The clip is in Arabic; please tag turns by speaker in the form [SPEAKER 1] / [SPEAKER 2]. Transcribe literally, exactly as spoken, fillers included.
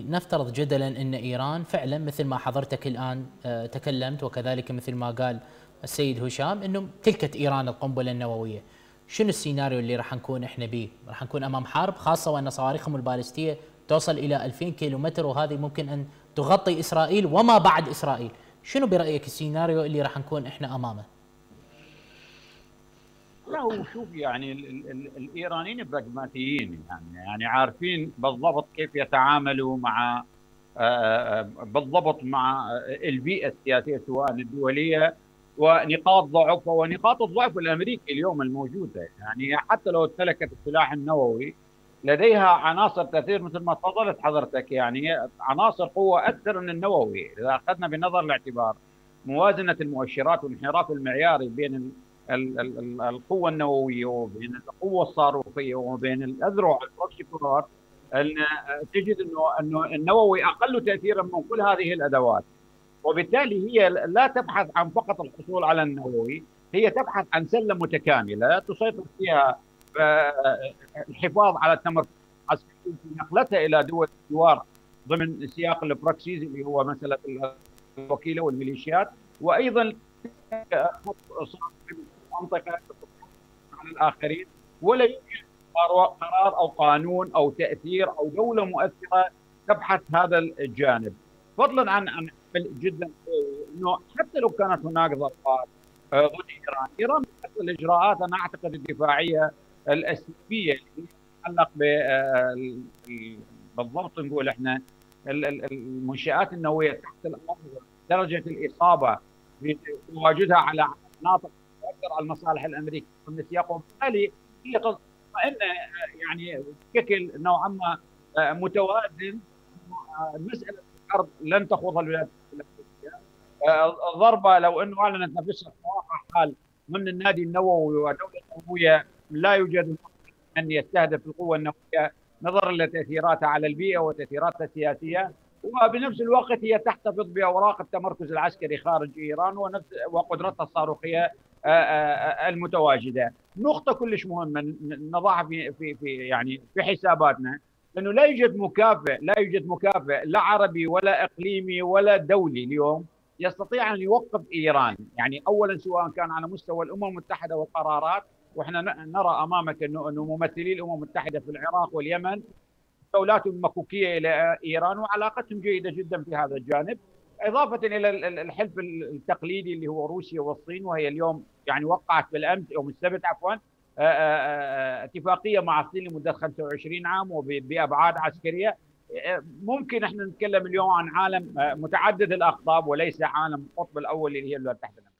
[SPEAKER 1] نفترض جدلا أن إيران فعلا مثل ما حضرتك الآن آه، تكلمت، وكذلك مثل ما قال السيد هشام أنه تلكت إيران القنبلة النووية. شنو السيناريو اللي راح نكون احنا به؟ راح نكون امام حرب، خاصه وان صواريخهم البالستيه توصل الى ألفين كيلومتر، وهذه ممكن ان تغطي اسرائيل وما بعد اسرائيل. شنو برايك السيناريو اللي راح نكون احنا امامه؟
[SPEAKER 2] لا، هو شوف يعني ال ال ال الايرانيين براغماتيين، يعني يعني عارفين بالضبط كيف يتعاملوا مع آه، آه، بالضبط مع البيئه السياسيه سواء الدوليه ونقاط ضعفها ونقاط الضعف الامريكي اليوم الموجوده. يعني حتى لو امتلكت السلاح النووي لديها عناصر تاثير مثل ما تفضلت حضرتك، يعني عناصر قوه اكثر من النووي. اذا اخذنا بنظر الاعتبار موازنه المؤشرات والانحراف المعياري بين القوه النوويه وبين القوه الصاروخيه وبين الاذرع البروكسي كورات، ان تجد انه انه النووي اقل تاثيرا من كل هذه الادوات. وبالتالي هي لا تبحث عن فقط الحصول على النووي، هي تبحث عن سله متكامله تسيطر فيها الحفاظ على التمركز العسكري في نقلتها الى دول الجوار ضمن سياق البروكسيز اللي هو مساله الوكيله والميليشيات، وايضا منطقه على الاخرين. ولا يوجد قرار او قانون او تاثير او دوله مؤثره تبحث هذا الجانب، فضلا عن عن جدا انه حتى لو كانت هناك ضربات ضد ايران، ايران الاجراءات انا اعتقد الدفاعيه الاسلاميه اللي تتعلق بالضبط نقول احنا المنشات النوويه تحت الارض، درجه الاصابه بتواجدها على مناطق تؤثر على المصالح الامريكيه ضمن سياق، وبالتالي هي تطمئن يعني بشكل نوعا ما متوازن. مساله الحرب لن تخوضها الولايات المتحده، الضربه لو انه اعلنت نفسها في واقع حال ضمن النادي النووي ودوله نوويه لا يوجد ان يستهدف القوه النوويه نظرا لتاثيراتها على البيئه وتاثيراتها السياسيه، وبنفس الوقت هي تحتفظ باوراق التمركز العسكري خارج ايران ونفس وقدرتها الصاروخيه المتواجده. نقطه كلش مهمه نضعها في في في يعني في حساباتنا، انه لا يوجد مكافئ لا يوجد مكافئ لا عربي ولا اقليمي ولا دولي اليوم يستطيع ان يوقف ايران. يعني اولا سواء كان على مستوى الامم المتحده والقرارات، واحنا نرى امامك انه انه ممثلي الامم المتحده في العراق واليمن دولاتهم مكوكيه الى ايران وعلاقتهم جيده جدا في هذا الجانب، اضافه الى الحلف التقليدي اللي هو روسيا والصين، وهي اليوم يعني وقعت بالامس يوم السبت عفوا اتفاقيه مع الصين لمده خمسة وعشرين عام وبابعاد عسكريه. ممكن احنا نتكلم اليوم عن عالم متعدد الاقطاب وليس عالم القطب الاول اللي هي الولايات المتحده.